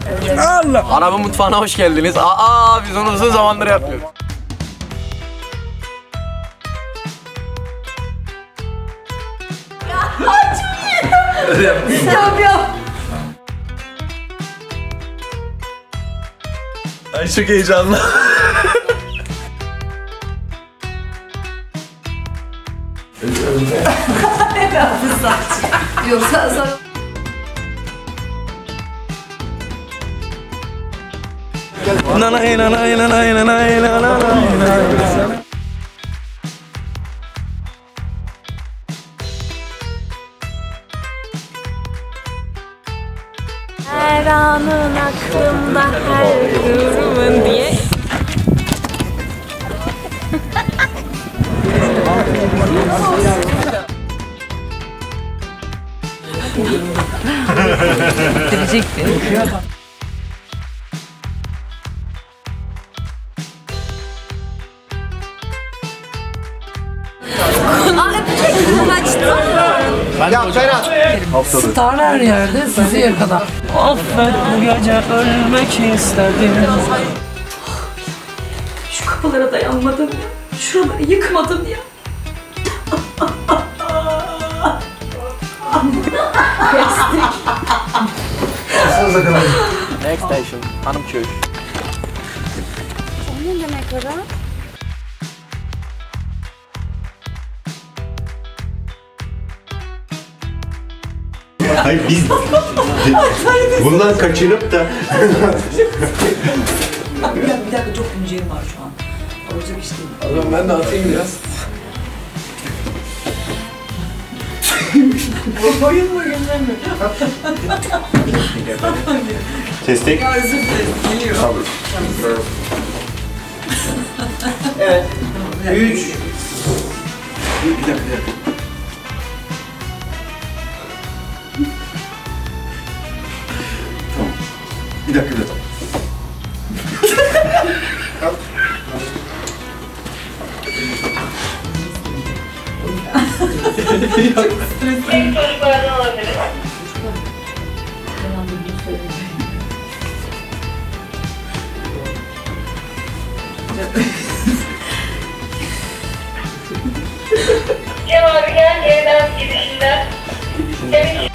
Allah! Araba mutfağına hoş geldiniz. Biz onu uzun zamandır yapmıyoruz. Yap. Ay çok heyecanlı. Yoksa sana... Nanay nanay nanay nanay nanay. Her anın aklımda her durumun diye. Bitirecekti. Star her yerde sizi yakala. Affet bu gece ölmek istedim. Şu kapılara dayanmadın ya. Şuraları yıkmadın ya. Next station, Hanımköy. O ne demek Orhan? Hayır biz bundan kaçınıp da Bir dakika çok inceğim var şu an. Olacak iş değil. O zaman ben de atayım biraz. Bayılma gönderme. testek. Ya özür dilerim. Geliyor. Evet. 3. Bir dakika. Bir dakika. Cem abi gel yeniden girişinden.